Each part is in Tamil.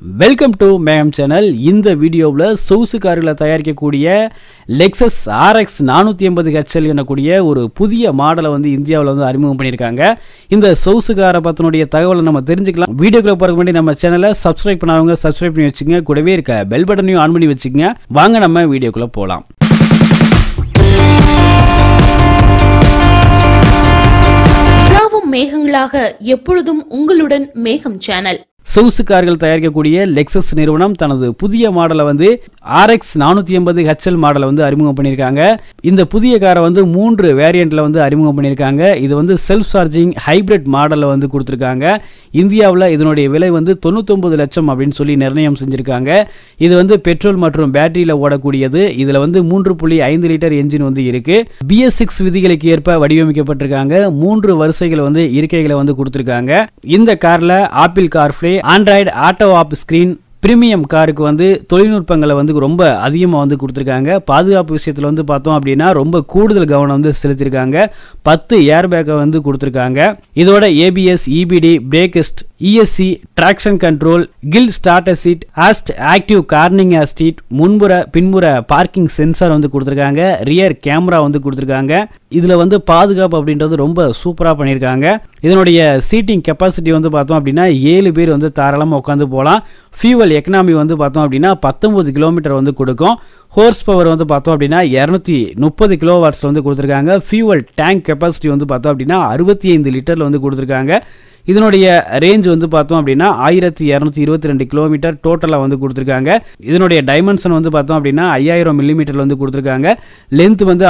வெல்கம் டு மேகம் சேனல். இந்த வீடியோவில் சொகுசு கார்களை தயாரிக்கக்கூடிய லெக்ஸஸ் RX 480HL எனக்கூடிய ஒரு புதிய மாடலை வந்து இந்தியாவில் வந்து அறிமுகம் பண்ணியிருக்காங்க. இந்த சொகுசு காரை பற்றினுடைய தகவலை நம்ம தெரிஞ்சுக்கலாம். வீடியோக்குள்ள போகிறதுக்கு முன்னாடி நம்ம சேனலை சப்ஸ்கிரைப் பண்ணாதவங்க சப்ஸ்கிரைப் பண்ணி வச்சுங்க, கூடவே இருக்க பெல் பட்டனையும் ஆன் பண்ணி வச்சுக்கங்க. வாங்க நம்ம வீடியோக்குள்ள போகலாம். மேகங்களாக எப்பொழுதும் உங்களுடன் மேகம் சேனல். சொகுசு கார்கள் தயாரிக்கக்கூடிய லெக்ஸஸ் நிறுவனம் தனது புதிய மாடலை வந்து RX 480HL மாடலை வந்து அறிமுகம் பண்ணியிருக்காங்க. இந்த புதிய காரை வந்து 3 வேரியண்ட்ல வந்து அறிமுகம் பண்ணியிருக்காங்க. இது வந்து செல்ஃப் சார்ஜிங் ஹைபிரிட் மாடலில் வந்து கொடுத்துருக்காங்க. இந்தியாவில் இதனுடைய விலை வந்து 99 லட்சம் அப்படின்னு சொல்லி நிர்ணயம் செஞ்சிருக்காங்க. இது வந்து பெட்ரோல் மற்றும் பேட்டரியில் ஓடக்கூடியது. இதில் வந்து 3.5 லிட்டர் என்ஜின் வந்து இருக்கு. BS6 விதிகளுக்கு ஏற்ப வடிவமைக்கப்பட்டிருக்காங்க. 3 வரிசைகள் வந்து இருக்கைகளை வந்து கொடுத்துருக்காங்க. இந்த கார்ல Apple CarPlay, Android auto app screen, premium காருக்கு வந்து தொழில்நுட்பங்களை வந்து ரொம்ப அதிகமாக வந்து கொடுத்துருக்காங்க. பாதுகாப்பு விஷயத்தில் வந்து பார்த்தோம் அப்படின்னா ரொம்ப கூடுதல் கவனம் வந்து செலுத்தியிருக்காங்க. 10 ஏர் பேக்கை வந்து கொடுத்துருக்காங்க. இதோட ABS, EBD, brake assist, ESC, traction control, hill starter seat, ஆஸ்ட் ஆக்டிவ் கார்னிங் அசிஸ்ட், முன்புற பின்புற பார்க்கிங் சென்சார் வந்து கொடுத்துருக்காங்க. ரியர் கேமரா வந்து கொடுத்துருக்காங்க. இதில் வந்து பாதுகாப்பு அப்படின்றது ரொம்ப சூப்பராக பண்ணியிருக்காங்க. இதனுடைய சீட்டிங் கெப்பாசிட்டி வந்து பார்த்தோம் அப்படின்னா 7 பேர் வந்து தாராளமாக உட்காந்து போகலாம். ஃபியூவல் எக்கனாமி வந்து பார்த்தோம் அப்படின்னா 19 கிலோமீட்டர் வந்து கொடுக்கும். ஹோர்ஸ் பவர் வந்து பார்த்தோம் அப்படின்னா 230 கிலோவாட்ஸில் வந்து கொடுத்துருக்காங்க. ஃபியூவல் டேங்க் கெப்பாசிட்டி வந்து பார்த்தோம் அப்படின்னா 65 லிட்டரில் வந்து கொடுத்துருக்காங்க. இதனுடைய ரேஞ்ச் வந்து பார்த்தோம் அப்படின்னா 1222 கிலோமீட்டர் டோட்டலாக வந்து கொடுத்துருக்காங்க. இதனுடைய டைமென்ஷன் வந்து பார்த்தோம் அப்படின்னா 5000 மில்லிமீட்டர் வந்து கொடுத்துருக்காங்க. லென்த் வந்து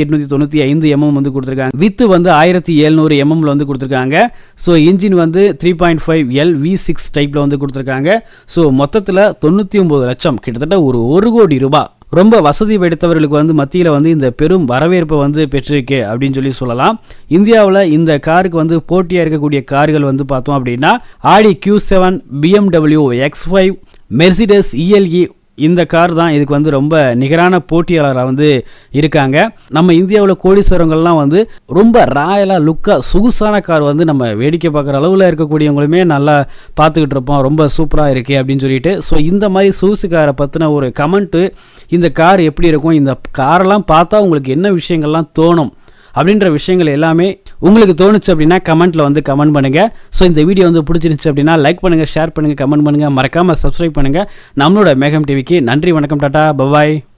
1895 mm வந்து கொடுத்துருக்காங்க. வித்து வந்து 1700 mm வந்து கொடுத்துருக்காங்க. ஸோ இன்ஜின் வந்து 3.5L V6 டைப்பில் வந்து கொடுத்துருக்காங்க. ஸோ மொத்தத்தில் 99 லட்சம், கிட்டத்தட்ட ஒரு 1 கோடி ரூபாய். ரொம்ப வசதி படைத்தவர்களுக்கு வந்து மத்தியில் வந்து இந்த பெரும் வரவேற்பை வந்து பெற்றிருக்கு அப்படின்னு சொல்லி சொல்லலாம். இந்தியாவில் இந்த காருக்கு வந்து போட்டியாக இருக்கக்கூடிய கார்கள் வந்து பார்த்தோம் அப்படின்னா ஆடி Q7, BMW X5, Mercedes ELE இந்த கார் தான் இதுக்கு வந்து ரொம்ப நிகரான போட்டியாளராக வந்து இருக்காங்க. நம்ம இந்தியாவில் கோடீஸ்வரங்கள்லாம் வந்து ரொம்ப ராயலாக லுக்காக சொகுசான கார் வந்து நம்ம வேடிக்கை பார்க்குற அளவில் இருக்கக்கூடியவங்களுமே நல்லா பார்த்துக்கிட்டு இருப்போம். ரொம்ப சூப்பராக இருக்குது அப்படின்னு சொல்லிட்டு. ஸோ இந்த மாதிரி சொகுசு காரை பற்றின ஒரு கமெண்ட்டு, இந்த கார் எப்படி இருக்கும், இந்த காரெல்லாம் பார்த்தா உங்களுக்கு என்ன விஷயங்கள்லாம் தோணும் அப்படின்ற விஷயங்கள் எல்லாமே உங்களுக்கு தோணுச்சு அப்படின்னா கமெண்ட்ல வந்து கமெண்ட் பண்ணுங்க. ஸோ இந்த வீடியோ வந்து பிடிச்சிருந்துச்சு அப்படின்னா லைக் பண்ணுங்க, ஷேர் பண்ணுங்க, கமெண்ட் பண்ணுங்க, மறக்காம சப்ஸ்கிரைப் பண்ணுங்க நம்மளோட மேகம் டிவிக்கு. நன்றி, வணக்கம், டாடா, பபாய்.